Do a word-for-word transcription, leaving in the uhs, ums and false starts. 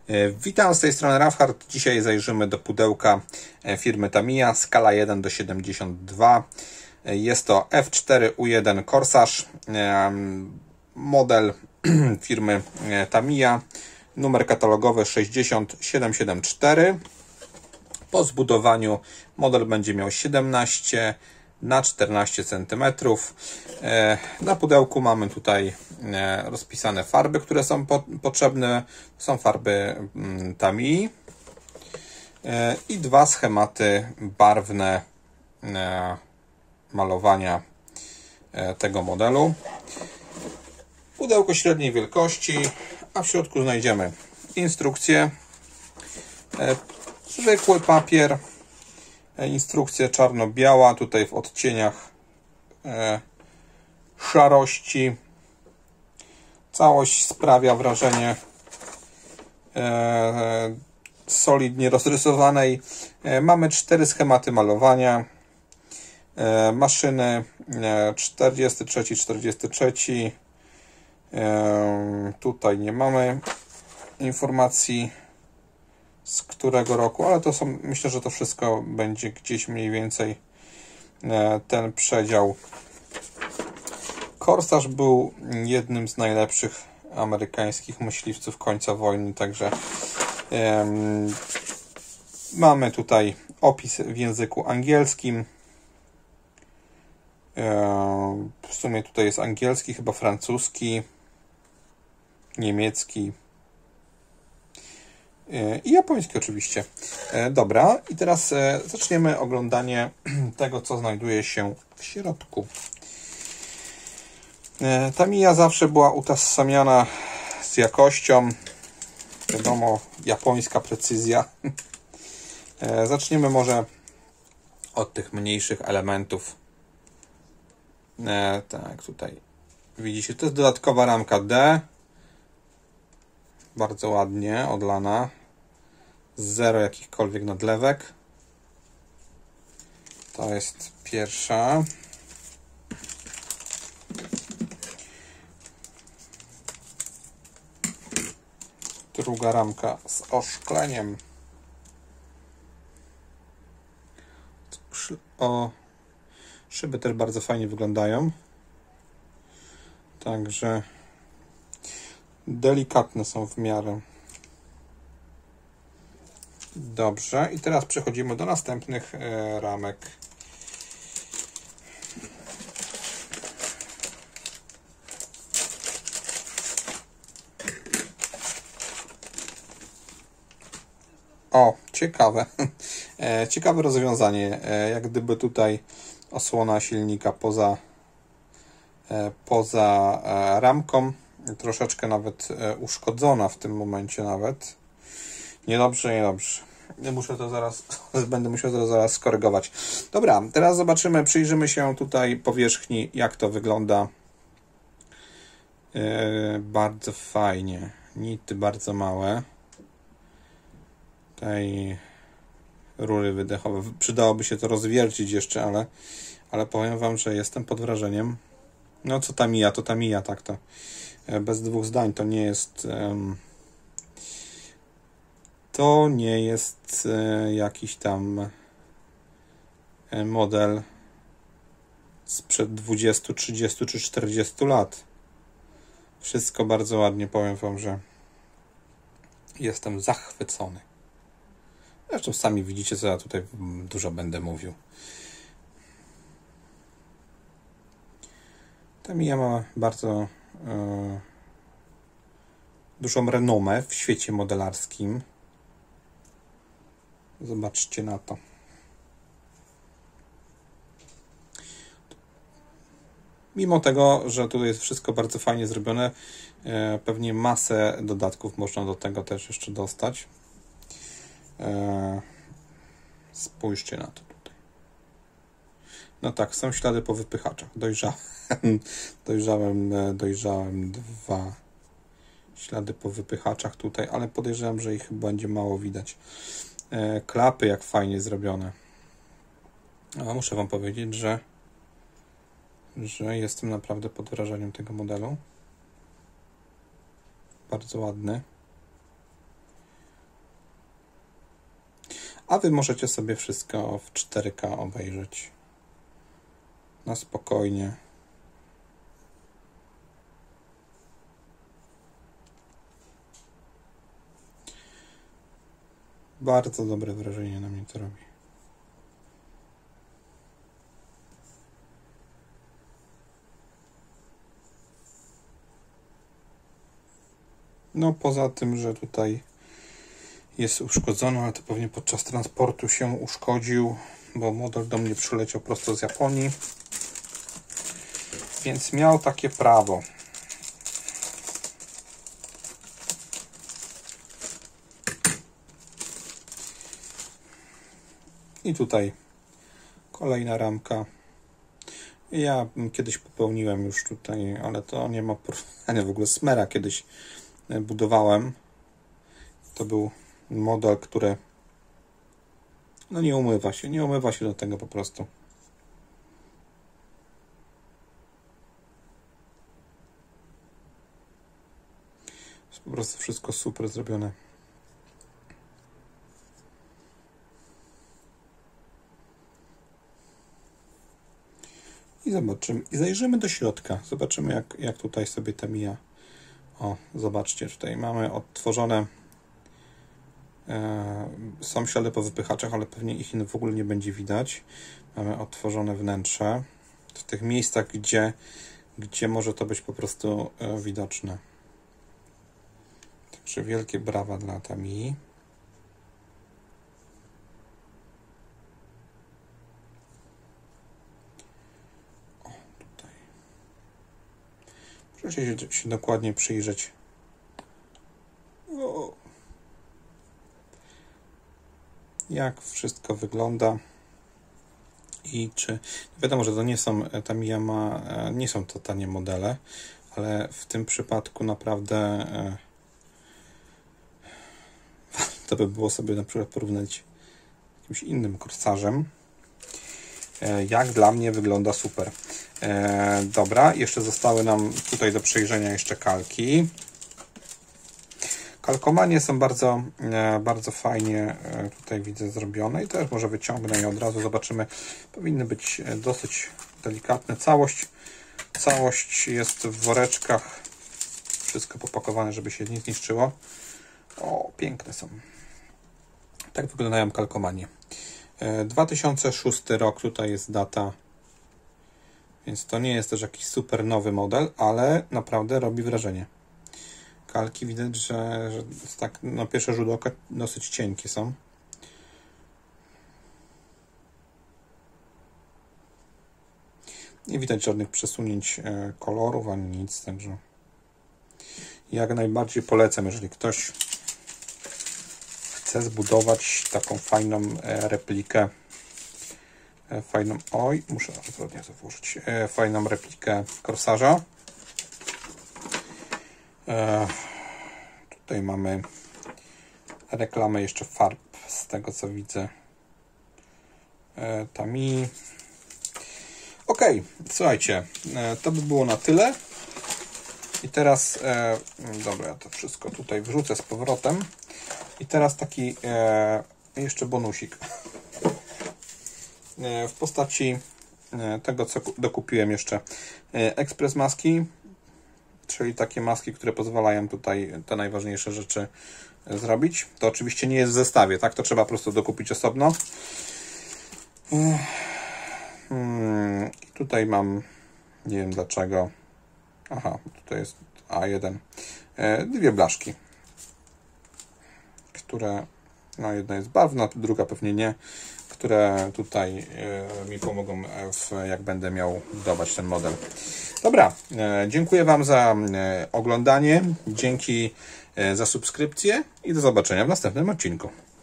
Witam, z tej strony Rafhard. Dzisiaj zajrzymy do pudełka firmy Tamiya, skala jeden do siedemdziesięciu dwóch. Jest to F cztery U jeden Corsage, model firmy Tamiya, numer katalogowy sześćdziesiąt siedem siedem cztery. Po zbudowaniu model będzie miał siedemnaście na czternaście centymetrów. Na pudełku mamy tutaj rozpisane farby, które są po, potrzebne. Są farby Tamii i dwa schematy barwne malowania tego modelu. Pudełko średniej wielkości, a w środku znajdziemy instrukcję, zwykły papier, instrukcja czarno-biała, tutaj w odcieniach szarości. Całość sprawia wrażenie solidnie rozrysowanej. Mamy cztery schematy malowania, maszyny czterdziesty trzeci czterdziesty trzeci. Tutaj nie mamy informacji z którego roku, ale to są, myślę, że to wszystko będzie gdzieś mniej więcej ten przedział. Corsage był jednym z najlepszych amerykańskich myśliwców końca wojny, także um, mamy tutaj opis w języku angielskim. Um, w sumie tutaj jest angielski, chyba francuski, niemiecki i japoński oczywiście. Dobra, i teraz zaczniemy oglądanie tego, co znajduje się w środku. Tamiya zawsze była utożsamiana z jakością. Wiadomo, japońska precyzja. Zaczniemy może od tych mniejszych elementów. Tak, tutaj widzicie, to jest dodatkowa ramka D. Bardzo ładnie odlana. Zero jakichkolwiek nadlewek. To jest pierwsza. Druga ramka z oszkleniem. O, szyby też bardzo fajnie wyglądają. Także delikatne są w miarę. Dobrze, i teraz przechodzimy do następnych e, ramek. O, ciekawe. E, ciekawe rozwiązanie. E, jak gdyby tutaj osłona silnika poza, e, poza e, ramką. Troszeczkę nawet e, uszkodzona w tym momencie nawet. Niedobrze, niedobrze. Muszę to zaraz, będę musiał to zaraz skorygować. Dobra, teraz zobaczymy, przyjrzymy się tutaj powierzchni, jak to wygląda. E, bardzo fajnie. Nity bardzo małe. Tutaj rury wydechowe. Przydałoby się to rozwiercić jeszcze, ale, ale powiem wam, że jestem pod wrażeniem. No co Tamiya, to Tamiya, tak to. Bez dwóch zdań, to nie jest um, to nie jest e, jakiś tam e, model sprzed dwudziestu, trzydziestu czy czterdziestu lat. Wszystko bardzo ładnie, powiem wam, że jestem zachwycony. Zresztą sami widzicie, co ja tutaj dużo będę mówił. Tamiya ma bardzo e, dużą renomę w świecie modelarskim. Zobaczcie na to. Mimo tego, że tutaj jest wszystko bardzo fajnie zrobione, e, pewnie masę dodatków można do tego też jeszcze dostać. E, spójrzcie na to tutaj. No tak, są ślady po wypychaczach. Dojrzałem, dojrzałem, dojrzałem dwa ślady po wypychaczach tutaj, ale podejrzewam, że ich będzie mało widać. E, klapy jak fajnie zrobione. A muszę wam powiedzieć, że że jestem naprawdę pod wrażeniem tego modelu. Bardzo ładny. a Wy możecie sobie wszystko w cztery K obejrzeć na spokojnie. Bardzo dobre wrażenie na mnie to robi. No poza tym, że tutaj jest uszkodzony, ale to pewnie podczas transportu się uszkodził, bo model do mnie przyleciał prosto z Japonii, więc miał takie prawo. I tutaj kolejna ramka. Ja kiedyś popełniłem już tutaj, ale to nie ma porównania w ogóle. Smera kiedyś budowałem. To był model, który no nie umywa się, nie umywa się do tego po prostu. Jest po prostu wszystko super zrobione. I zobaczymy, i zajrzymy do środka. Zobaczymy, jak, jak tutaj sobie ta mija. O, zobaczcie, tutaj mamy odtworzone. E, są ślady po wypychaczach, ale pewnie ich w ogóle nie będzie widać. Mamy odtworzone wnętrze w tych miejscach, gdzie, gdzie może to być po prostu e, widoczne. Także wielkie brawa dla Tamii. Proszę się, się dokładnie przyjrzeć. O. Jak wszystko wygląda i czy wiadomo, że to nie są Tamiya ma, nie są to tanie modele, ale w tym przypadku naprawdę e, to by było sobie na przykład porównać z jakimś innym korsarzem. E, jak dla mnie wygląda super. E, dobra, jeszcze zostały nam tutaj do przejrzenia jeszcze kalki. Kalkomanie są bardzo, e, bardzo fajnie e, tutaj widzę zrobione i też może wyciągnę i od razu zobaczymy. Powinny być dosyć delikatne. Całość, całość jest w woreczkach. Wszystko popakowane, żeby się nie zniszczyło. O, piękne są. Tak wyglądają kalkomanie. E, dwa tysiące szósty rok, tutaj jest data. Więc to nie jest też jakiś super nowy model, ale naprawdę robi wrażenie. Kalki widać, że, że tak na pierwszy rzut oka dosyć cienkie są. Nie widać żadnych przesunięć kolorów ani nic, także jak najbardziej polecam, jeżeli ktoś chce zbudować taką fajną replikę. Fajną, oj, muszę odwrotnie to włożyć. Fajną replikę korsarza. E, tutaj mamy reklamę jeszcze farb, z tego co widzę. E, Tamii. Ok, słuchajcie, e, to by było na tyle. I teraz, e, dobra, ja to wszystko tutaj wrzucę z powrotem. I teraz taki e, jeszcze bonusik. E, w postaci e, tego, co dokupiłem jeszcze. E, ekspres maski. Czyli takie maski, które pozwalają tutaj te najważniejsze rzeczy zrobić. To oczywiście nie jest w zestawie, tak? To trzeba po prostu dokupić osobno. Hmm, i tutaj mam, nie wiem dlaczego. Aha, tutaj jest A jeden. Dwie blaszki, które, no jedna jest barwna, druga pewnie nie, które tutaj mi pomogą, w, jak będę miał budować ten model. Dobra, dziękuję Wam za oglądanie, dzięki za subskrypcję i do zobaczenia w następnym odcinku.